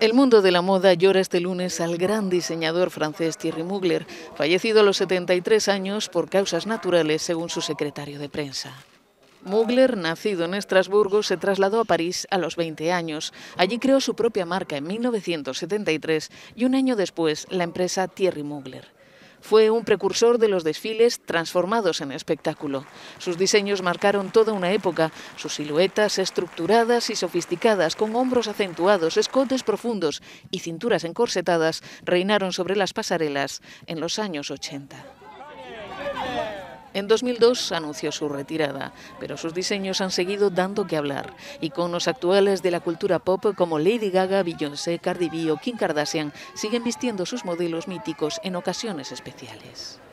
El mundo de la moda llora este lunes al gran diseñador francés Thierry Mugler, fallecido a los 73 años por causas naturales, según su secretario de prensa. Mugler, nacido en Estrasburgo, se trasladó a París a los 20 años. Allí creó su propia marca en 1973 y un año después la empresa Thierry Mugler. Fue un precursor de los desfiles transformados en espectáculo. Sus diseños marcaron toda una época, sus siluetas estructuradas y sofisticadas, con hombros acentuados, escotes profundos y cinturas encorsetadas, reinaron sobre las pasarelas en los años 80. En 2002 anunció su retirada, pero sus diseños han seguido dando que hablar. Iconos actuales de la cultura pop como Lady Gaga, Beyoncé, Cardi B o Kim Kardashian siguen vistiendo sus modelos míticos en ocasiones especiales.